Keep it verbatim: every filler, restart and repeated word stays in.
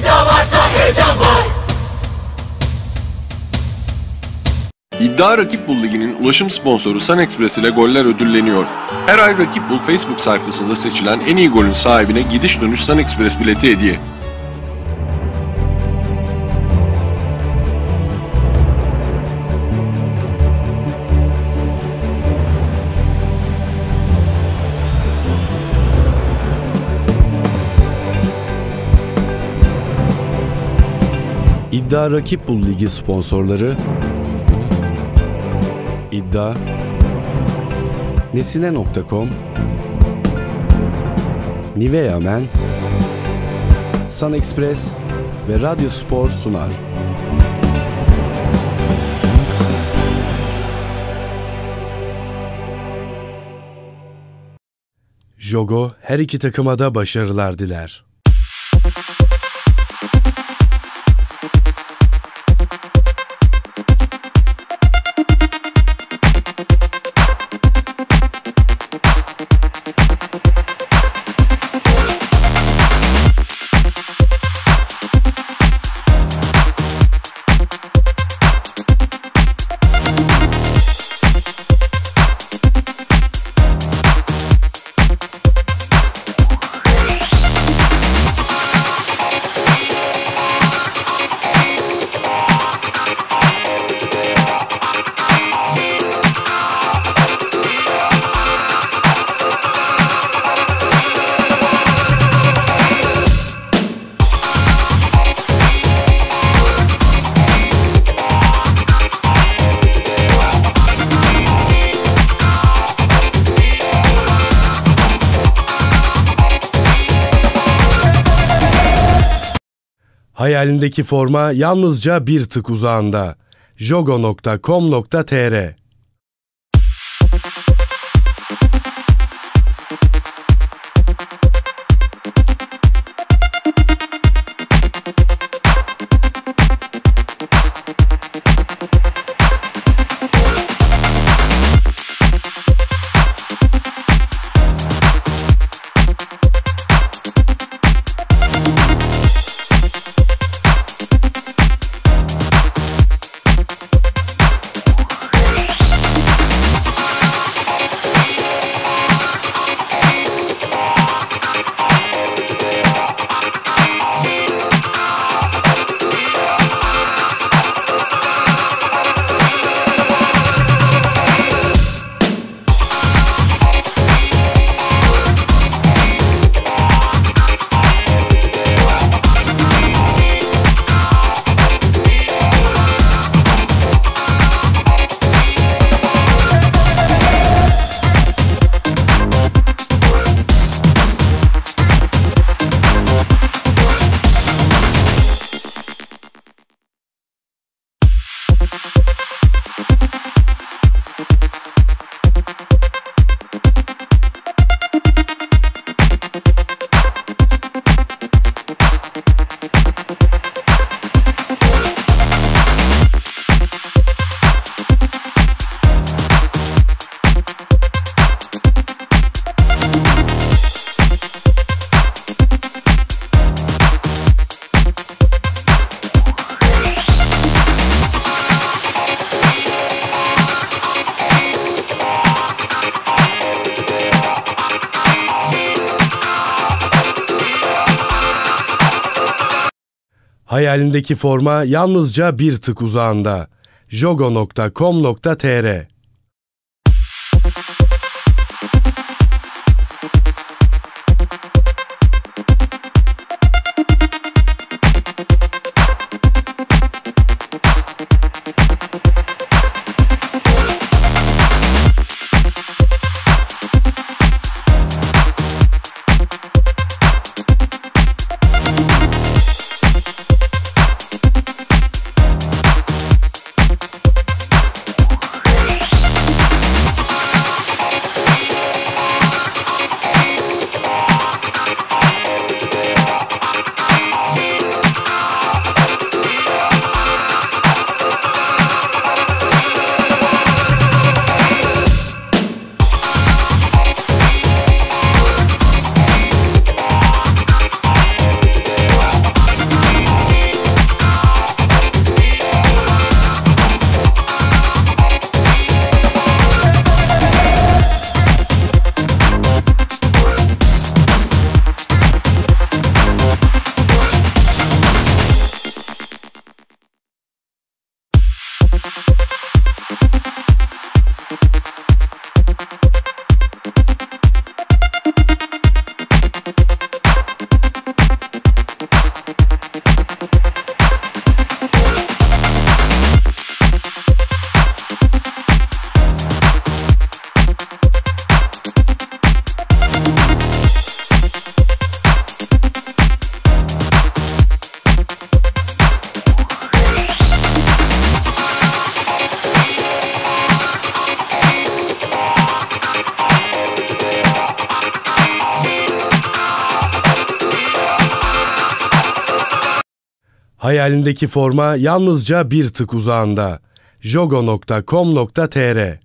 İddia varsa heyecan var. İddia Rakip Bul Ligi'nin ulaşım sponsoru SunExpress ile goller ödülleniyor. Her ay Rakip Bul Facebook sayfasında seçilen en iyi golün sahibine gidiş dönüş SunExpress bileti hediye. İddia Rakip Bul Ligi sponsorları İddia, Nesine nokta com, Nivea Men, SunExpress ve Radyo Spor sunar. Jogo her iki takıma da başarılar diler. Hayalindeki forma yalnızca bir tık uzağında. jogo nokta com nokta tr Hayalindeki forma yalnızca bir tık uzağında. jogo nokta com nokta tr Hayalindeki forma yalnızca bir tık uzağında. jogo nokta com nokta tr